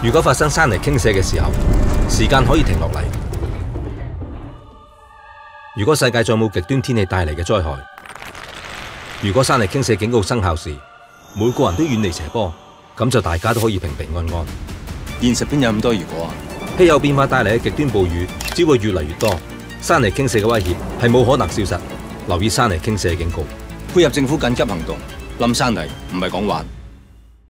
如果發生山泥傾瀉嘅時候，時間可以停落嚟。如果世界再冇極端天氣帶嚟嘅災害，如果山泥傾瀉警告生效時，每個人都遠離斜坡，咁就大家都可以平平安安。 現實邊有咁多如果啊？ 氣候變化帶嚟嘅極端暴雨只會越嚟越多，山泥傾瀉嘅威脅係冇可能消失。留意山泥傾瀉警告， 配合政府緊急行動，冧山泥唔係講玩。